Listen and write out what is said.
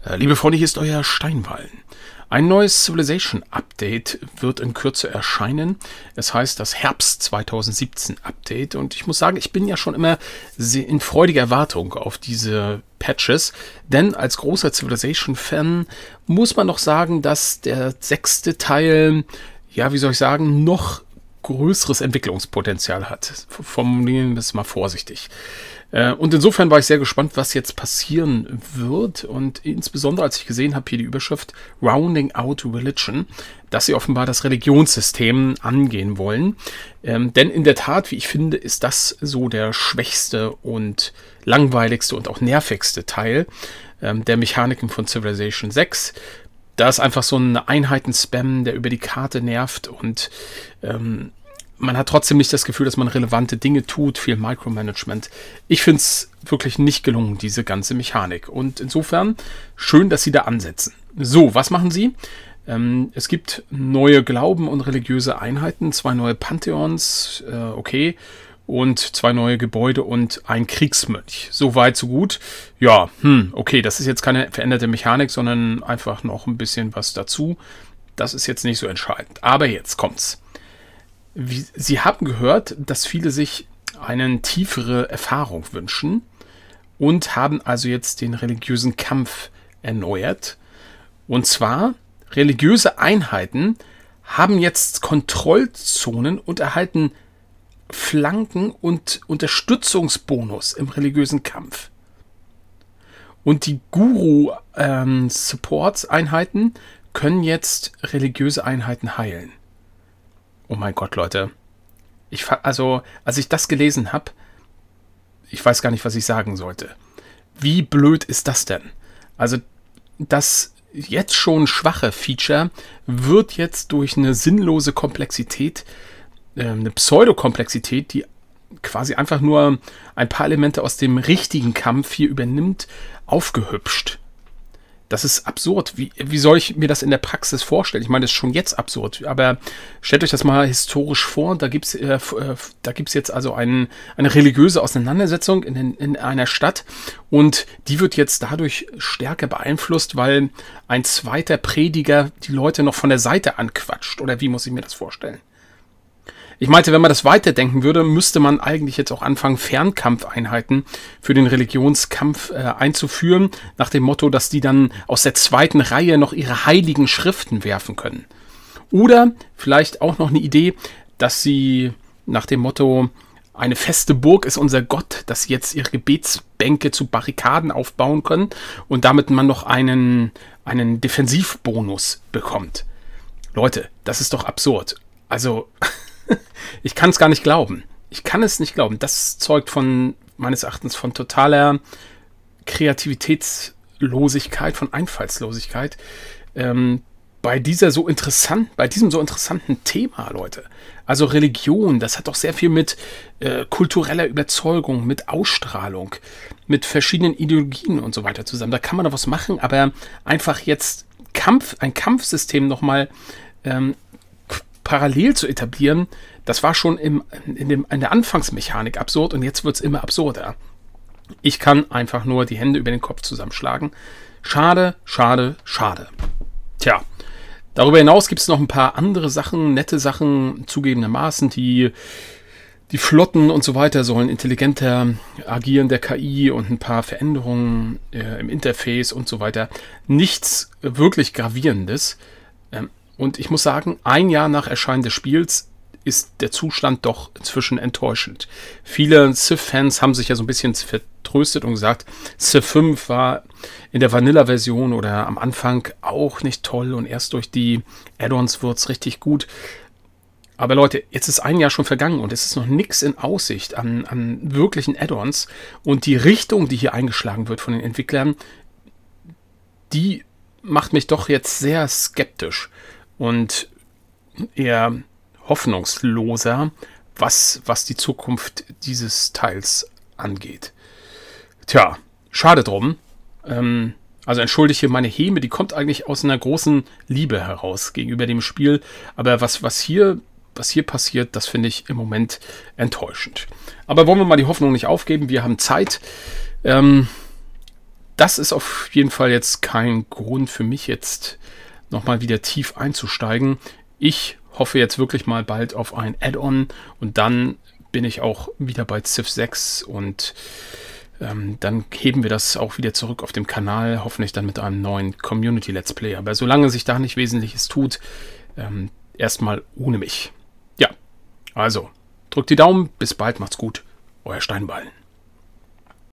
Liebe Freunde, hier ist euer Steinwallen. Ein neues Civilization Update wird in Kürze erscheinen. Es heißt das Herbst 2017 Update und ich muss sagen, ich bin ja schon immer in freudiger Erwartung auf diese Patches, denn als großer Civilization-Fan muss man noch sagen, dass der 6. Teil, ja, wie soll ich sagen, noch größeres Entwicklungspotenzial hat. Formulieren wir es mal vorsichtig. Und insofern war ich sehr gespannt, was jetzt passieren wird. Und insbesondere, als ich gesehen habe, hier die Überschrift Rounding Out Religion, dass sie offenbar das Religionssystem angehen wollen. Denn in der Tat, wie ich finde, ist das so der schwächste und langweiligste und auch nervigste Teil der Mechaniken von Civilization 6. Da ist einfach so ein Einheiten-Spam, der über die Karte nervt und man hat trotzdem nicht das Gefühl, dass man relevante Dinge tut, viel Micromanagement. Ich finde es wirklich nicht gelungen, diese ganze Mechanik. Und insofern schön, dass sie da ansetzen. So, was machen sie? Es gibt neue Glauben und religiöse Einheiten, 2 neue Pantheons, okay, und 2 neue Gebäude und ein Kriegsmönch. So weit, so gut. Ja, okay, das ist jetzt keine veränderte Mechanik, sondern einfach noch ein bisschen was dazu. Das ist jetzt nicht so entscheidend. Aber jetzt kommt's. Sie haben gehört, dass viele sich eine tiefere Erfahrung wünschen und haben also jetzt den religiösen Kampf erneuert. Und zwar, religiöse Einheiten haben jetzt Kontrollzonen und erhalten Flanken und Unterstützungsbonus im religiösen Kampf. Und die Guru-Supports-Einheiten können jetzt religiöse Einheiten heilen. Oh mein Gott, Leute. Als ich das gelesen habe, ich weiß gar nicht, was ich sagen sollte. Wie blöd ist das denn? Also, das jetzt schon schwache Feature wird jetzt durch eine sinnlose Komplexität, eine Pseudokomplexität, die quasi einfach nur ein paar Elemente aus dem richtigen Kampf hier übernimmt, aufgehübscht. Das ist absurd. Wie soll ich mir das in der Praxis vorstellen? Ich meine, das ist schon jetzt absurd. Aber stellt euch das mal historisch vor. Da gibt's jetzt also eine religiöse Auseinandersetzung in einer Stadt. Und die wird jetzt dadurch stärker beeinflusst, weil ein zweiter Prediger die Leute noch von der Seite anquatscht. Oder wie muss ich mir das vorstellen? Ich meinte, wenn man das weiterdenken würde, müsste man eigentlich jetzt auch anfangen, Fernkampfeinheiten für den Religionskampf einzuführen, nach dem Motto, dass die dann aus der zweiten Reihe noch ihre heiligen Schriften werfen können. Oder vielleicht auch noch eine Idee, dass sie nach dem Motto, eine feste Burg ist unser Gott, dass sie jetzt ihre Gebetsbänke zu Barrikaden aufbauen können und damit man noch einen Defensivbonus bekommt. Leute, das ist doch absurd. Also... Ich kann es gar nicht glauben. Ich kann es nicht glauben. Das zeugt meines Erachtens von totaler Kreativitätslosigkeit, von Einfallslosigkeit. Bei diesem so interessanten Thema, Leute. Also Religion, das hat doch sehr viel mit kultureller Überzeugung, mit Ausstrahlung, mit verschiedenen Ideologien und so weiter zusammen. Da kann man doch was machen, aber einfach jetzt ein Kampfsystem nochmal parallel zu etablieren, das war schon in der Anfangsmechanik absurd und jetzt wird es immer absurder. Ich kann einfach nur die Hände über den Kopf zusammenschlagen. Schade, schade, schade. Tja, darüber hinaus gibt es noch ein paar andere Sachen, nette Sachen, zugegebenermaßen, die Flotten und so weiter sollen intelligenter agieren, der KI und ein paar Veränderungen im Interface und so weiter. Nichts wirklich Gravierendes. Und ich muss sagen, ein Jahr nach Erscheinen des Spiels ist der Zustand doch inzwischen enttäuschend. Viele Civ-Fans haben sich ja so ein bisschen vertröstet und gesagt, Civ 5 war in der Vanilla-Version oder am Anfang auch nicht toll und erst durch die Add-ons wird es richtig gut. Aber Leute, jetzt ist ein Jahr schon vergangen und es ist noch nichts in Aussicht an wirklichen Add-ons. Und die Richtung, die hier eingeschlagen wird von den Entwicklern, die macht mich doch jetzt sehr skeptisch und eher hoffnungsloser, was die Zukunft dieses Teils angeht. Tja, schade drum. Also entschuldige hier meine Häme, die kommt eigentlich aus einer großen Liebe heraus gegenüber dem Spiel. Aber was hier passiert, das finde ich im Moment enttäuschend. Aber wollen wir mal die Hoffnung nicht aufgeben, wir haben Zeit. das ist auf jeden Fall jetzt kein Grund für mich, jetzt nochmal wieder tief einzusteigen. Ich hoffe jetzt wirklich mal bald auf ein Add-on und dann bin ich auch wieder bei Civ 6 und dann heben wir das auch wieder zurück auf dem Kanal, hoffentlich dann mit einem neuen Community-Let's Play. Aber solange sich da nicht Wesentliches tut, erstmal ohne mich. Ja, also drückt die Daumen, bis bald, macht's gut, euer Steinballen.